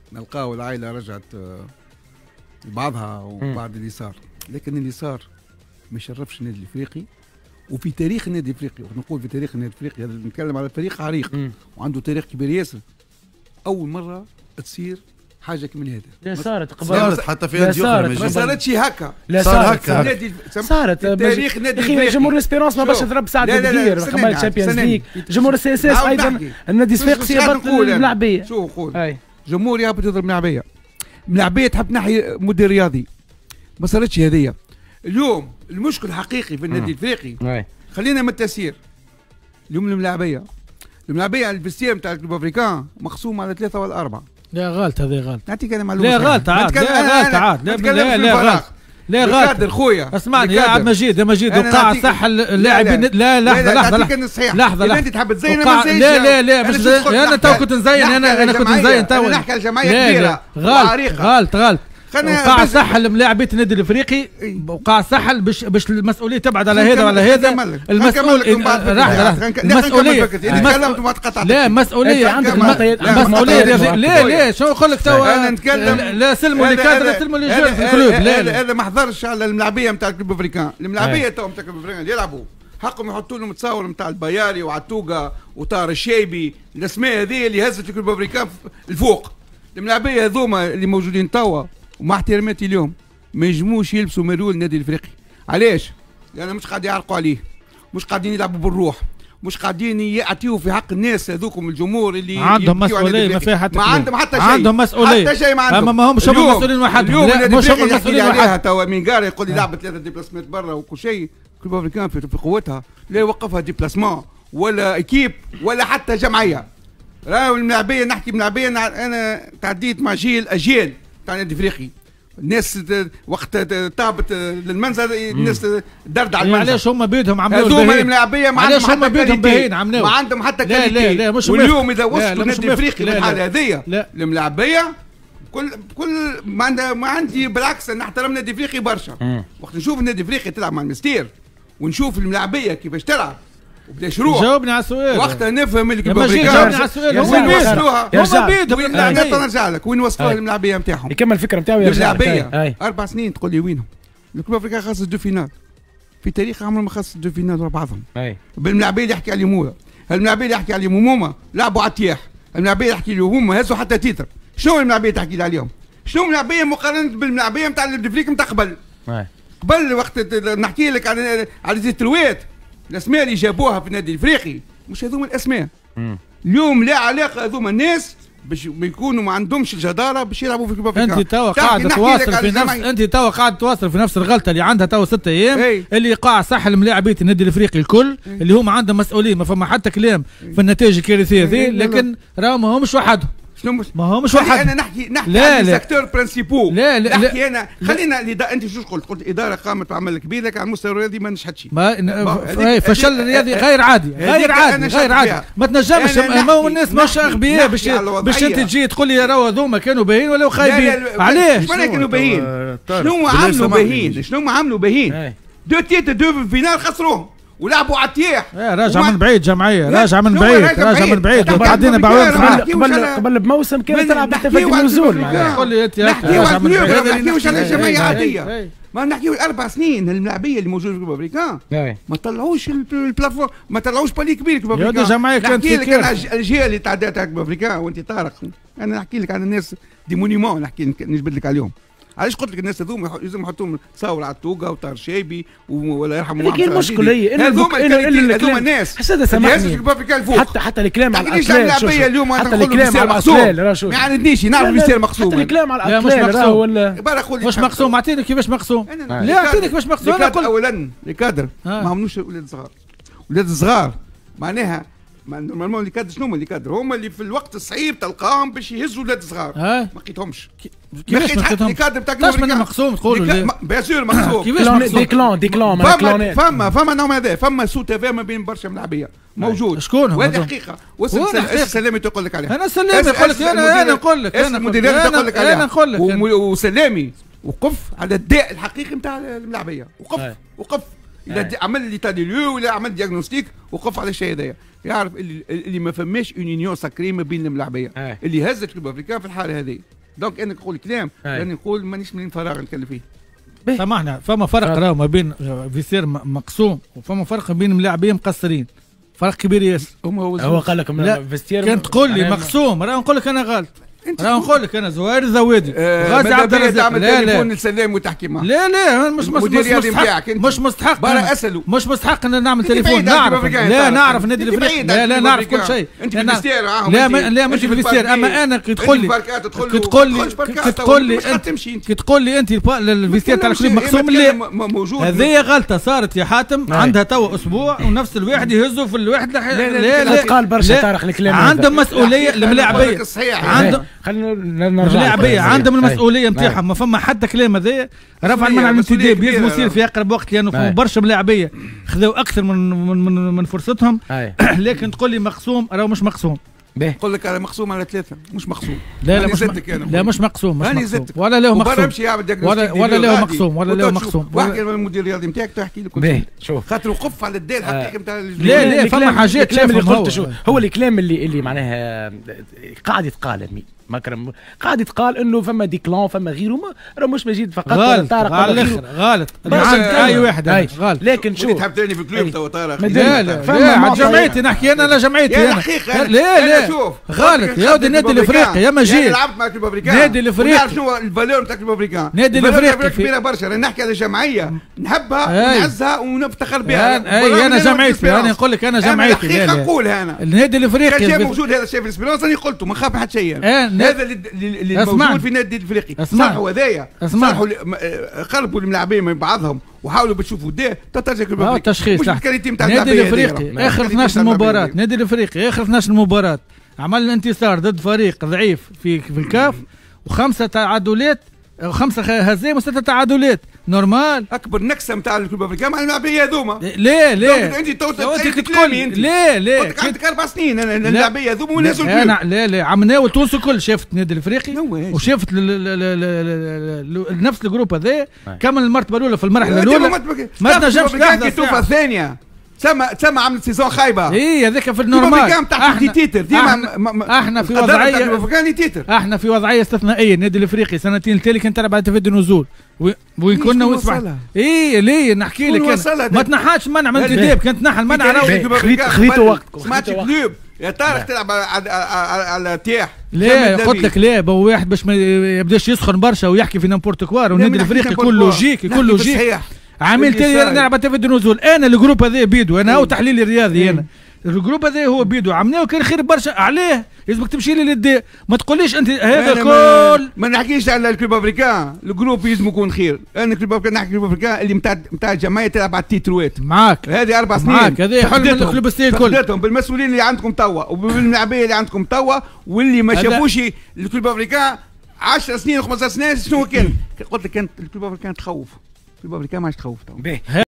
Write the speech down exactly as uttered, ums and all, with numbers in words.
نلقاو العائله رجعت لبعضها وبعد اللي صار، لكن اللي صار ما يشرفش النادي الافريقي. وفي تاريخ النادي الافريقي، نقول في تاريخ النادي الافريقي هذا نتكلم على فريق عريق وعنده تاريخ كبير ياسر، اول مره تصير حاجه كمن هذا. لا صارت قبل، صارت حتى في نادي اخر ما صارتش هكا. لا صارت هكا صارت تاريخ النادي الافريقي. جمهور الاسبيرونس ما باش يضرب سعد الكبير قبل الشامبيونز ليج. جمهور السي اس اس ايضا النادي الصفاقسي يهبط الملاعبيه. شو نقول؟ جمهور يهبط يضرب ملاعبيه. ملاعبيه تحب ناحيه مدير رياضي. ما صارتش هذيا. اليوم المشكل الحقيقي في النادي الافريقي خلينا من التسيير. اليوم الملاعبيه الملاعبيه الفيستير نتاع الكلوب افريكان مقسوم على ثلاثه ولا اربعه. لا غلط هذه غلط. نعطيك انا معلومه. لا غلط عاد، لا غلط عاد، لا لا لا غلط. لا غلط. كادر خويا اسمعني يا عبد المجيد، يا مجيد وقع صح اللاعبين. لا لحظه لحظه لحظه لحظه انت تحب تزين ما تزينش. لا لا لا مش انا تو كنت نزين، انا انا كنت نزين تو. نحكي على جمعيه كبيره غلط غلط غلط. وقع سحل ملاعبيه النادي الافريقي، وقع سحل باش باش المسؤوليه تبعد على هذا وعلى هذا. المسؤوليه لحظه المسؤوليه لا المسؤوليه عندك المسؤوليه. لا لا شو نقول لك توا، انا نتكلم لا سلموا لكادر سلموا للجول في الكلوب. لا هذا ما حضرش على الملاعبيه نتاع الكلوب افريكان. الملاعبيه تو نتاع الكلوب افريكان يلعبوا حقهم يحطوا لهم تصاور نتاع البياري وعتوقه وطار الشيبي، الاسماء هذه اللي هزت الكلوب افريكان الفوق. الملاعبيه هذوما اللي موجودين توا ومع احتراماتي اليوم ما ينجموش يلبسوا ميرول النادي الافريقي. علاش؟ لان مش قاعدين يعرقوا عليه، مش قاعدين يلعبوا بالروح، مش قاعدين يعطيوا في حق الناس هذوكم الجمهور اللي عندهم مسؤوليه. ما فيها حتى ما عندهم حتى شيء، عندهم مسؤوليه حتى شيء ما عندهم. اما ما همش هم مسؤولين وحدهم. اليوم مش هم مسؤولين عليها. توا مينغار يقول لي لعبت ثلاثه ديبلاسمات برا وكل شيء. كلوب افريكان في قوتها لا يوقفها ديبلاسمون ولا ايكيب ولا حتى جمعيه. راهو الملاعبيه نحكي ملاعبيه، انا تعديت مع جيل اجيال تاع النادي الافريقي. الناس وقت طابت للمنزل الناس درد على المنزل. علاش هم بيدهم عملوا هذوما الملاعبيه ما عندهم حتى بيدهم باهين عملوا ما عندهم حتى لا لا لا مش واليوم اذا وصلوا النادي الافريقي بالحاله هذيا الملاعبيه كل كل ما عندي ما عندي بالعكس نحترم النادي الافريقي برشا. وقت نشوف النادي الافريقي تلعب مع المستير ونشوف الملاعبيه كيفاش تلعب وبداش يروح. جاوبني على السؤال. وقتها نفهم اللي كيف جاوبني على السؤال. وين وصلوها؟ هم بيدهم الملاعبيه. نرجع لك وين وصلوها الملاعبيه نتاعهم. يكمل الفكره نتاعو. الملاعبيه اربع سنين تقول لي وينهم؟ الكلوب افريقيا خاص دو فينال في تاريخ عمره ما خاص دو فينال ورا بعضهم. بالملاعبيه اللي يحكي عليهم هو، الملاعبيه اللي يحكي عليهم هما لعبوا على التياح، الملاعبيه اللي يحكي عليهم هما هزوا حتى تيتر. شنو الملاعبيه تحكي لي عليهم؟ شنو الملاعبيه مقارنه بالملاعبيه نتاع الافريقيا نتاع قبل؟ قبل وقت نحكي لك على على زيترويت الاسماء اللي جابوها في النادي الافريقي مش هذوما الاسماء. مم. اليوم لا علاقه هذوما الناس باش يكونوا ما عندهمش الجداره باش يلعبوا في كلوب افريقيا. انت توا قاعد تواصل في نفس انت توا قاعد تواصل في نفس الغلطه اللي عندها توا ستة ايام. ايه. اللي قاع سحل ملاعبيه النادي الافريقي الكل. ايه. اللي هما عندهم مسؤوليه ما فما حتى كلام. ايه. في النتائج الكارثيه هذه. ايه. لكن راهم ما همش وحدهم. شنو مش ما هو مش واحد. انا نحكي نحكي عن السيكتور برانسيبو. لا لا نحكي لا انا خلينا لا. انت شو قلت؟ قلت اداره قامت بعمل كبير لكن على المستوى الرياضي ما نجحتش. ما فشل الرياضي غير عادي غير عادي غير عادي. ما تنجمش ما هو الناس مش اغبياء باش باش انت تجي تقول لي راهو هذوما كانوا باهين ولا خايبين. علاش؟ شنو كانوا باهين؟ شنو عملوا باهين؟ شنو عملوا باهين؟ دو تيت دو فينال خسروهم ولعبوا على التياح. راجع من بعيد جمعيه راجع من بعيد راجع من بعيد تعدينا بعوام قبل قبل بموسم كانت تلعب بتفادي النزول. قول لي انت راجع من بعيد ما نحكيوش على جمعيه عاديه. ما نحكيو اربع سنين الملاعبيه اللي موجوده في كلوب افريكان ما طلعوش البلاتفورم ما طلعوش بالي كبير كلوب افريكان. جمعيه كانت نحكي لك انا الاجيال اللي تعدات كلوب افريكان وانت طارق. انا نحكي لك عن الناس دي مونيمون نحكي نجبد لك عليهم. علاش قلت لك الناس هذوما لازم يحطوهم تصاور على التوقه وطار شيبي ولا يرحموا هذيك المشكله هي هذوما هذوما الناس حسنا سامحني حتى حتى الكلام على الاطلال اليوم حتى الكلام على الاطلال ما يعندنيش نعرف بيصير مقسوم. حتى الكلام على الاطلال ولا مش مقسوم. اعطيني كيفاش مقسوم. لا اعطيني كيفاش مقسوم. انا قلت اولا الكادر ما همنوش اولاد صغار. اولاد صغار معناها نورمالمون اللي كادر شنو اللي كادر هما اللي في الوقت الصعيب تلقاهم باش يهزوا ولاد صغار. ما لقيتهمش. كيفاش ما لقيتهمش؟ الكادر تاع كيفاش من مقسوم تقولوا بيان سور مقسوم. كيفاش مقسوم؟ دي كلون دي كلون ما كلونات. فما فما نوع هذا فما سوء تفاهم ما بين برشا ملاعبيه موجود. شكون هو؟ وهذه حقيقه. واسم سلامي تقول لك عليها. انا سلامي يقول لك انا انا نقول لك انا المديريه تقول لك عليها. انا نقول لك وسلامي وقف على الداء الحقيقي نتاع الملاعبيه. وقف وقف اذا عمل لي تاليو ولا عمل دياغنوستيك وقف على الشيء هذايا. يعرف اللي, اللي ما فماش اون يونيون ساكري ما بين الملاعبيه اللي هزت كلوب افريكان في الحاله هذه. دونك انا نقول كلام لاني نقول مانيش من فراغ نتكلم فيه. سامحنا فما فرق راهو ما بين فيسير مقسوم وفما فرق بين ملاعبين مقصرين، فرق كبير ياسر. هو هو قال لك فيستير كان تقول لي مقسوم راه نقول لك انا غلط، راه نقول لك انا زوير الزوادي غازي عبد الرزاق. لا لا نسلم وتحكي معاه. لا لا مش مستحق مش مستحق برا اسالوا مش مستحق ان نعمل تليفون. نعرف لا نعرف نادي الافريقي لا لا نعرف كل شيء. انت في الفيستير معاهم. لا لا مش في الفيستير. اما انا كي تقول لي كي تقول لي كي تقول لي كي تقول لي انت الفيستير تاع الكلوب مقسوم لا موجود. هذه غلطه صارت يا حاتم عندها توا اسبوع ونفس الواحد يهزوا في الواحد. لا لا لا قال برشا طارق الكلام. عندهم مسؤوليه الملاعبيه عندهم اللاعبيه عندهم المسؤوليه نتاعهم. ما فما حتى كلام هذايا رفع المنع من الانتداب يلزم يصير في اقرب وقت لانه فما برشا ملاعبيه خذوا اكثر من من من, من فرصتهم. لكن تقول لي مقسوم راهو مش مقسوم. نقول لك انا مقسوم على ثلاثه مش مقسوم. لا لا مش لا مش مقسوم مش مقسوم ولا له مقسوم ولا ولا له مقسوم ولا له مقسوم. واحكي المدير الرياضي نتاعك تحكي لك شوف خاطر وقف على الدال حقيقي نتاع. لا لا فما حاجات الكلام اللي قلته شو هو الكلام اللي اللي معناها قاعد يتقال مكرم قاعد يتقال انه فما ديكلان فما غيره راه مش مجيد فقط غلط غلط غلط اي واحد غلط. لكن شو تحب تاني في الكلوب تو طارق. لا لا فما جمعيتي نحكي انا لا جمعيتي انا لا لا غلط يا ودي النادي الافريقي يا مجيد لعبت مع كلوب افريكان نادي الافريقي نعرف شنو الفالور تاع كلوب افريكان. نادي الافريقي كبيره برشا نحكي على جمعيه نحبها ونعزها ونفتخر بها. اي انا جمعيتي انا نقول لك انا جمعيتي لا لا نقولها انا النادي الافريقي كان شيء موجود هذا الشيء في الاسبيرونس انا قلته ما نخاف حتى شيء. هذا اللي موجود في النادي الافريقي صحوا هذايا صحوا قلبوا الملاعبين من بعضهم وحاولوا بتشوفوا ده تترجع كلوب افريقيا تشخيص مش الكاليتي نتاع النادي الافريقي اخر اثناش مباراه. نادي الافريقي اخر اثناش مباراه عمل انتصار ضد فريق ضعيف في في الكاف وخمسه تعادلات خمسه هزايم وسته تعادلات نورمال. اكبر نكسه نتاع الكلوب افريقيا مع الملاعبيه هذوما. ليه ليه انت تو انت تقول ليه ليه كنت عندك اربع سنين الملاعبيه هذوما ونازل الكلوب. لا لا عملناه وتونس الكل شافت النادي الافريقي وشافت نفس الجروب هذا كمل المرتبه الاولى في المرحله الاولى ما تنجمش تحضر الطوفه الثانيه. تسمى تسمى عملت سيزون خايبه. اي هذاك في النورمال. احنا تيتر ديما احنا في وضعيه احنا في وضعيه استثنائيه. النادي الافريقي سنتين التالي كان تلعب على تفادي النزول وين كنا واسمع اي ليه نحكي لك ما تنحاش منع من الانتداب كان تنحى المنع. خذيتوا وقتكم سمعت كلوب يا طارق تلعب على على تياح. لا قلت لك لا بو واحد باش ما يبداش يسخن برشا ويحكي في نامبورت كوار. والنادي الافريقي كل لوجيك كل لوجيك عامل تاني نلعب تفد النزول. انا الجروب هذا بيدو انا هو تحليلي الرياضي انا الجروب هذا هو بيدو عملناه وكان خير برشا عليه. لازمك تمشي لي للدي ما تقوليش انت هذا كل ما نحكيش على الكلوب افريكان. الجروب لازم يكون خير. انا الكلوب افريكان نحكي الكلوب افريكان اللي نتاع نتاع الجمعيه تلعب على التيتروات معاك هذه اربع سنين معاك. هذه حلم الكلوب السنين الكل خدتهم بالمسؤولين اللي عندكم توا وبالملاعبيه اللي عندكم توا واللي ما شافوش الكلوب افريكان عشر سنين و15 سنين. شنو كان قلت لك كانت الكلوب افريكان تخوف. الكلوب افريكان ما عادش تخوف تو.